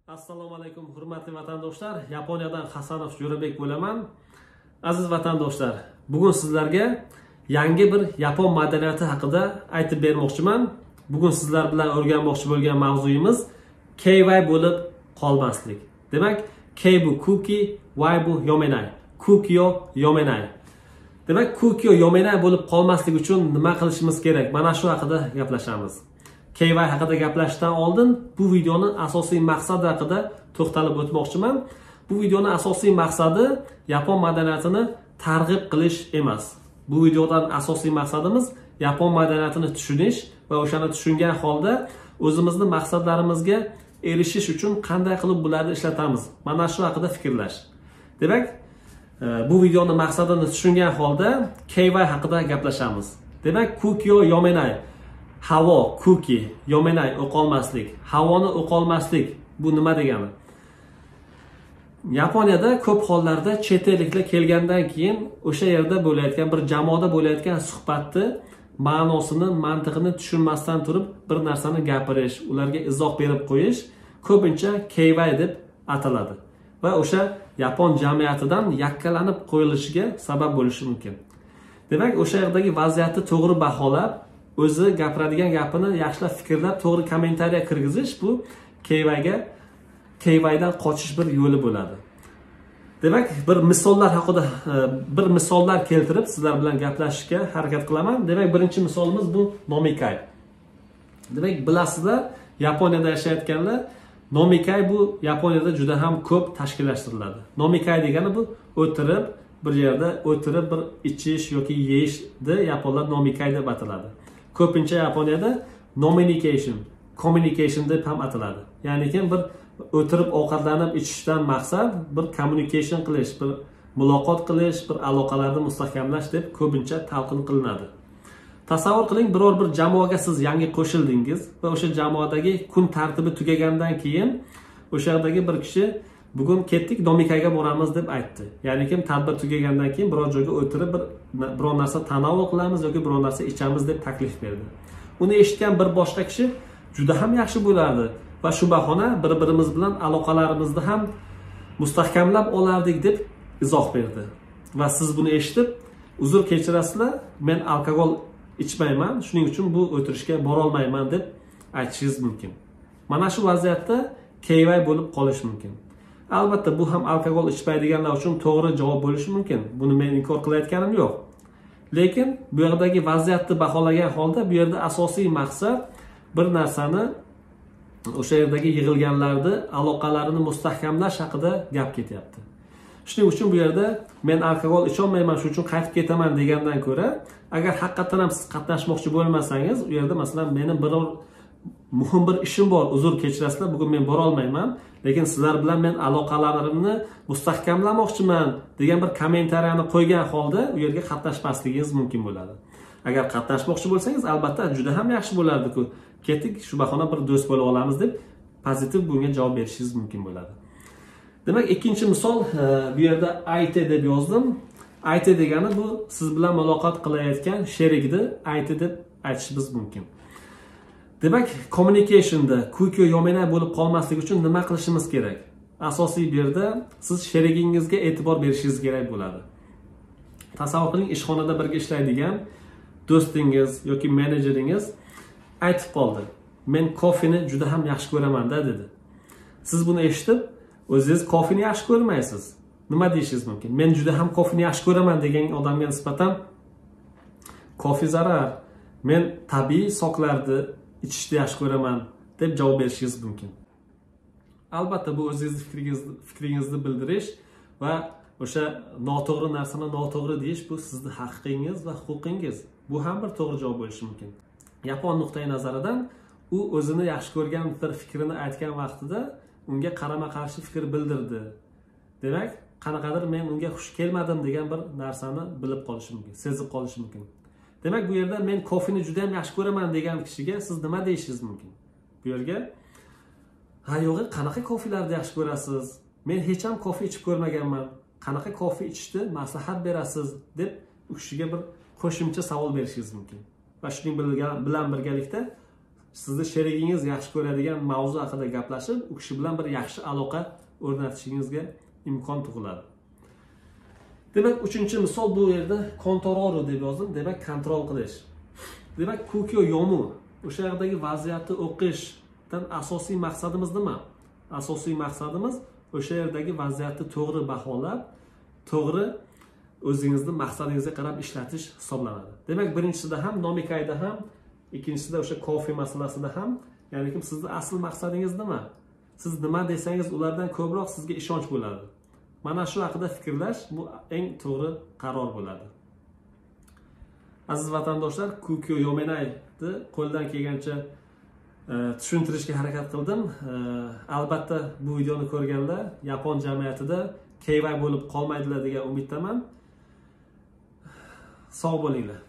Assalomu alaykum hurmatli vatandoshlar. Yaponiyadan Hasanov Jo'rabek bo'laman. Aziz vatandoshlar, bugun sizlarga yangi bir yapon madaniyati haqida aytib bermoqchiman. Bugun sizlar bilan o'rganmoqchi bo'lgan mavzuyimiz KY bo'lib qolmaslik. Demak, K bu kuki, Y bu yomenai. Kukyo yomenai. Demak, kukyo yomenai bo'lib qolmaslik uchun nima qilishimiz kerak? Mana shu haqida gaplashamiz. KY haqida gaplashishdan oldin bu videoning asosiy maqsadi haqida to'xtalib o'tmoqchiman. Bu videoning asosiy maqsadi yapon madaniyatini targ'ib qilish emas. Bu videodan asosiy maqsadimiz yapon madaniyatini tushunish va o'shani tushungan holda o'zimizni maqsadlarimizga erishish uchun qanday qilib bularni ishlatamiz. Mana shu haqida fikrlash. Demak, bu videoning maqsadini tushungan holda KY haqida gaplashamiz. Demak, kukyo yomenai. Havo, kuki, yomenai, o'qolmaslik. Havoni o'qolmaslik bu nima degani? Yaponiyada ko'p hollarda chet elliklar kelgandan keyin o'sha yerda bo'layotgan bir jamoada bo'layotgan suhbatni ma'nosini, mantiqini tushunmasdan turib bir narsani gapirish, ularga izoh berib qo'yish ko'pincha KY deb ataladi va o'sha yapon jamiyatidan yakkalanib qo'yilishiga sabab bo'lishi mumkin. Demak, o'sha yerdagi vaziyatni to'g'ri baholab, o'zi gapiradigan gapini yaxshilab fikrlab, to'g'ri kommentariya kirgizish bu KYdan qochish bir yo'li bo'ladi. Demak, bir misollar keltirib sizlar bilan gaplashishga harakat qilaman. Demak, birinchi misolimiz bu nomikai. Demak, bilasizlar, Yaponiyada yashayotganlar, nomikai bu Yaponiyada juda ham ko'p tashkillashtiriladi. Nomikai degani bu o'tirib, bir yerda o'tirib bir ichish yoki yeyishni yaponlar nomikai deb ataladi. Ko'pincha Yaponiyada communication deb ham ataladi. Ya'ni bir o'tirib ovqatlanib ichishdan maqsad bir communication qilish, bir muloqot qilish, bir aloqalarni mustahkamlash deb ko'pincha talqin qilinadi. Tasavvur qiling, biror bir jamoaga siz yangi qo'shildingiz va o'sha jamoadagi kun tartibi tugagandan keyin o'sha yerdagi bir kishi bugun ketdik, nomikayga boramiz deb aytdi. Ya'ni tadbir tugagandan keyin biror joyga o'tirib biror narsa tanovul qilamiz yoki biror narsa ichamiz deb taklif berdi. Uni eshitgan bir boshqa kishi juda ham yaxshi bo'lardi va shu bahona bir-birimiz bilan aloqalarimizni ham mustahkamlab olardik deb izoh berdi. Va siz buni eshitib, uzr kechirasizlar, men alkogol ichmayman, shuning uchun bu o'tirishga bora olmayman deb aytishingiz mumkin. Mana shu vaziyatda KY bo'lib qolish mumkin. Albatta, bu ham alkogol ichmaydiganlar uchun to'g'ri javob bo'lishi mumkin. Buni men inkor qilayotganim yo'q. Lekin bu yerdagi vaziyatni baholagan holda bu yerda asosiy maqsad bir narsani o'sha yerdagi yig'ilganlarni aloqalarini mustahkamlash haqida gap ketyapti. Shuning uchun bu yerda men alkogol icha olmayman, shuning uchun qaytib ketaman degandan ko'ra, agar haqiqatan ham siz qatnashmoqchi bo'lmasangiz, u yerda masalan mening muhim bir ishim bor, uzr kechirasizlar, bugun men bora olmayman, lekin sizlar bilan men aloqalarimni mustahkamlamoqchiman degan bir kommentariyani qo'ygan holda u yerga qatnashmasligingiz mumkin bo'ladi. Agar qatnashmoqchi bo'lsangiz, albatta juda ham yaxshi bo'lardi-ku. Ketdik, shu bahona bir do'st bo'lib olamiz deb pozitiv bunga javob berishingiz mumkin bo'ladi. Demak, ikkinchi misol bu yerda IT deb yozdim. IT degani bu siz bilan muloqot qilayotgan sherikni IT deb aytishimiz mumkin. Demak, communicationda kukyo yomenai bo'lib qolmaslik uchun nima qilishimiz kerak? Asosiy bu yerda siz sherigingizga e'tibor berishingiz kerak bo'ladi. Tasavvur qiling, ishxonada birga ishlaydigan do'stingiz yoki menejeringiz aytib qoldi. Men kofeni juda ham yaxshi ko'raman-da dedi. Siz buni eshitib, o'zingiz kofeni yaxshi ko'rmaysiz. Nima deyishingiz mumkin? Men juda ham kofeni yaxshi ko'raman degan odamga nisbatan kofe zarar, men tabiiy soklarni ichishni yaxshi ko'raman deb javob berishingiz mumkin. Albatta, bu o'zingizni fikringizni bildirish va o'sha noto'g'ri narsani noto'g'ri deyish bu sizning haqqingiz va huquqingiz. Bu ham bir to'g'ri javob bo'lishi mumkin. Yapon nuqtai nazaridan u o'zini yaxshi ko'rgan bir fikrini aytgan vaqtida unga qarama-qarshi fikr bildirdi. Demak, qanaqadir men unga xush kelmadim degan bir narsani bilib qolishi mumkin, sezib qolishi mumkin. Demak, bu yerda men kofeni juda ham yaxshi ko'raman degan kishiga siz nima deyishingiz mumkin? Bu yerga ha yo'g'i, qanaqa kofelarni yaxshi ko'rasiz? Men hech ham kofe ichib ko'rmaganman. Qanaqa kofe ichishni maslahat berasiz deb u kishiga bir qo'shimcha savol berishingiz mumkin. Va shuning bilan birgalikda sizni sherigingiz yaxshi ko'radigan mavzu haqida gaplashib, u kishi bilan bir yaxshi aloqa o'rnatishingizga imkon tug'iladi. Demak, 3-misol bu yerda controllo deb yozdim. Demak, kontrol qilish. Demak, kukyo yomu, o'sha yerdagi vaziyatni o'qishdan asosiy maqsadimiz nima? Asosiy maqsadimiz o'sha yerdagi vaziyatni to'g'ri baholab, to'g'ri o'zingizning maqsadingizga qarab ishlatish hisoblanadi. Demak, birinchisida ham nomikayda ham, ikkinchisida o'sha kofe masalasida ham, ya'ni kim sizning asl maqsadingiz nima? Siz nima desangiz, ulardan ko'proq sizga ishonch bo'ladi. Mana shu haqida fikrlash bu eng to'g'ri qaror bo'ladi. Aziz vatandoshlar, kukyo yomenayni qo'ldan kelgancha tushuntirishga harakat qildim. Albatta bu videoni ko'rganlar Yapon jamiyatida keyvay bo'lib qolmaydilar degan umiddaman. Sog' bo'linglar.